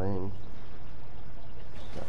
playing. So.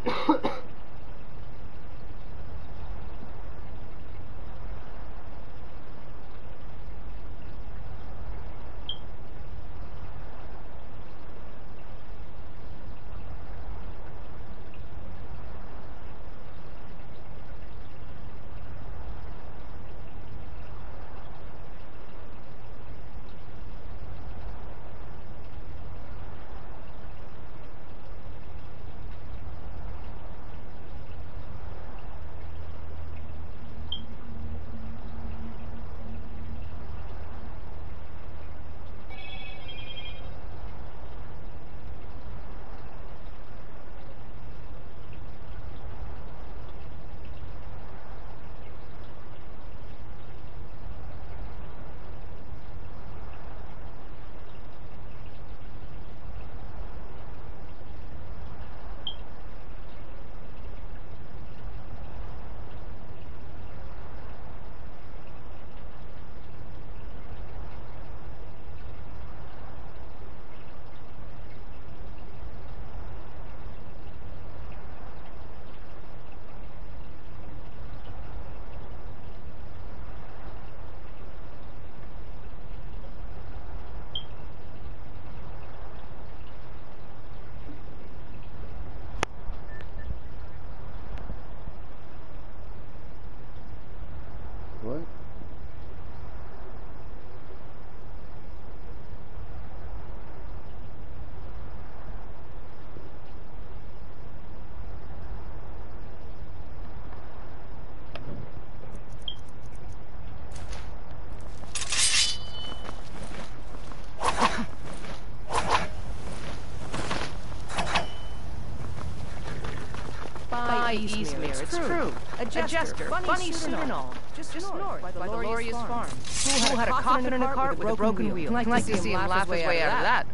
What? By Eastmere, it's true. A jester, funny suit and all. Just north by the Lorius Farm. Who had a coffin in a cart with a broken wheel? I'd like to see him laugh his way out of that.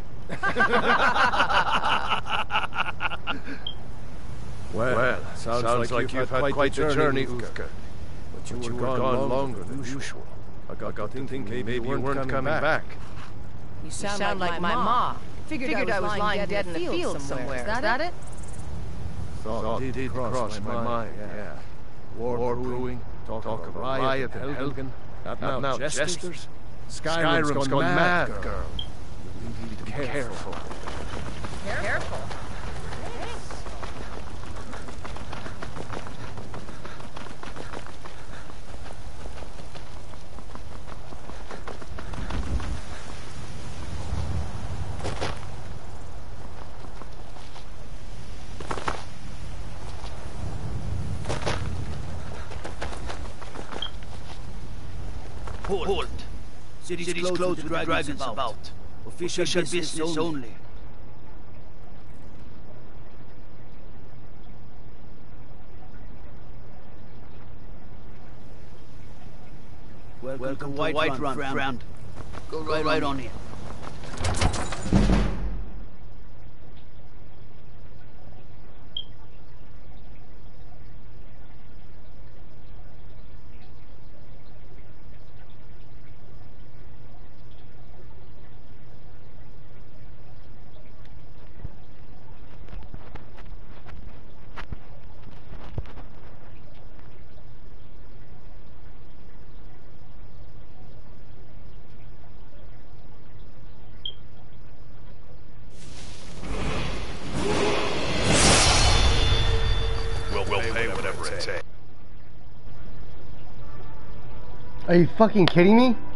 Well, sounds like you've had quite the journey, Uthgar. But you were gone longer than usual. I got to think maybe you weren't coming back. You sound like my ma. Figured I was lying dead in the field somewhere. Is that it? Thought did cross my mind, yeah. War brewing, talk of a riot in Helgen. Now jesters? Skyrim's gone mad, girl. You need to be careful. Careful. Halt! City's closed to the dragons about. Official business only. Welcome to Whiterun, friend. Go right on in. Are you fucking kidding me?